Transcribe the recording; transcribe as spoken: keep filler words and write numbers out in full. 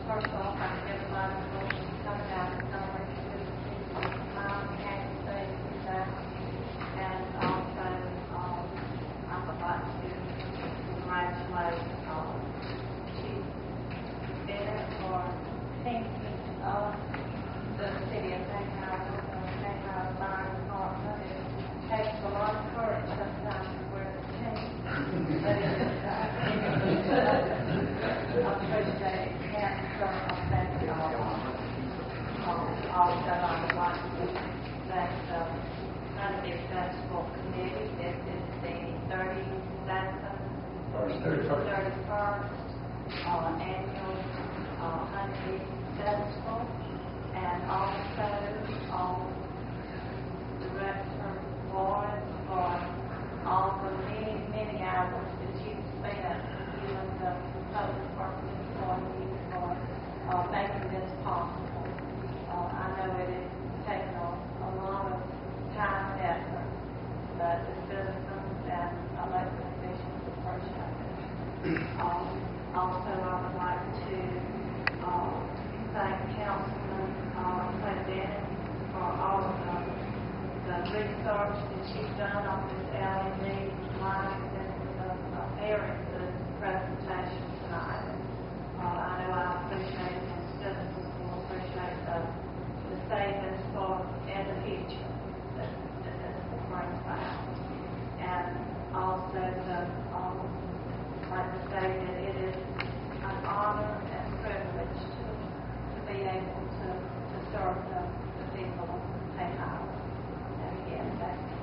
first off, I can everybody will come down and celebrate the time and say that. And also, um, I would like to congratulate um, Chief Bennett for thinking of the city of St. Howard, the St. Howard Fire Department. It takes a lot of courage sometimes to wear the chain, but it is, uh, I appreciate it. And so I thank you all. Um, also, I would like to thank the Hunting Festival Committee. This is the thirty-second, thirty-first uh, annual uh, Hunting Festival, and also um, Director Ward for all the many, many hours that you spent giving the public works employees for uh, making this possible. Uh, I know it has taken a, a lot of time and effort, but the citizens and elected officials appreciate it. Um, also, I would like to uh, thank Councilman uh, Bennett for all of the, the research that you've done on this L E D light. This was a, a very good presentation tonight. Uh, I know I appreciate it, and citizens will appreciate the, the savings for in the future that, that this will bring about. And also, the, um, like to say that it is an honor and privilege to, to be able to, to serve the, the people of St. Howard. And again, that's